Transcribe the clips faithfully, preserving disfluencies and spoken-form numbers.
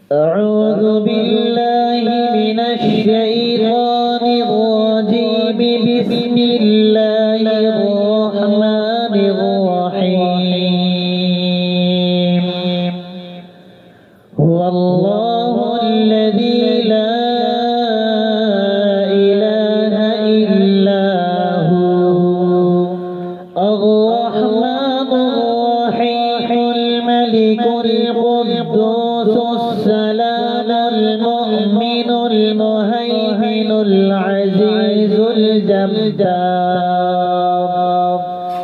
أعوذ بالله من الشيطان الرجيم. بسم الله الرحمن الرحيم. هو الله الذي لا إله إلا هو الرحمن الرحيم الملك القدوس السلام المؤمن المهيمن العزيز الجبار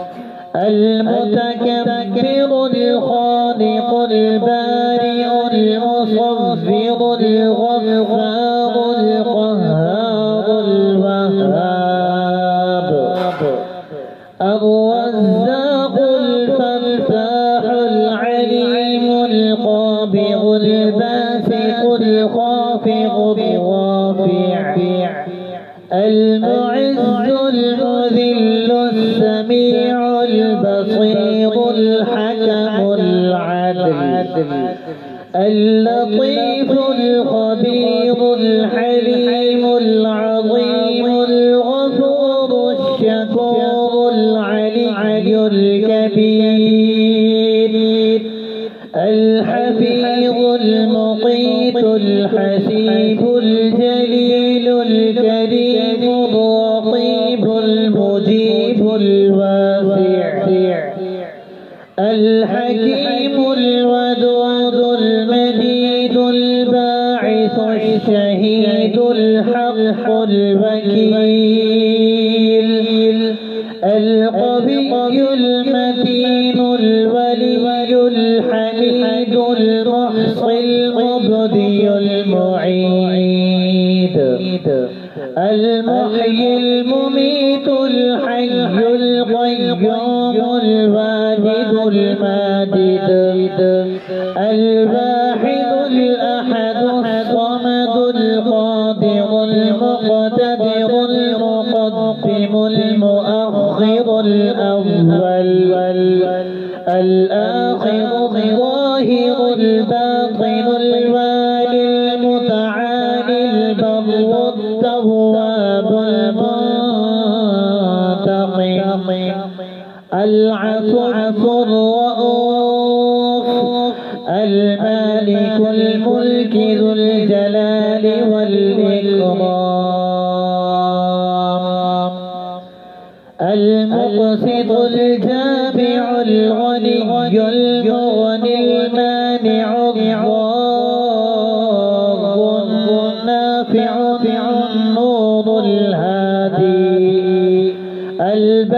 المتكبر الخالق البارئ المصور الغفار القهار الوهاب الرزاق الفتاح العليم القابض الباسط الخافض الرافع المعز المذل السميع البصير الحكم العدل اللطيف الخبير الحليم العظيم الغفور الشكور العلي الكبير الحفيظ المقيت الحسيب الجليل الكريم الرقيب المجيب الواسع الحكيم الودود المجيد الباعث الشهيد الحق الوكيل القوي المتين الولي الحميد المحصي المبدي المعيد المحيي المميت الحي القيوم الواجد الماجد الواحد الأحد الصمد القادر المقتدر المقدم المؤخر الأول الآخر الظاهر الباطن الوالي المتعالي البر التواب المنتقم العفو الرؤوف المالك الملك ذو الجلال والإكرام المقسط الجامع الغني المغني المانع الضار النافع النور الهادي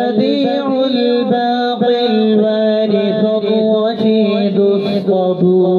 البديع الباقي الوارث الرشيد الصبور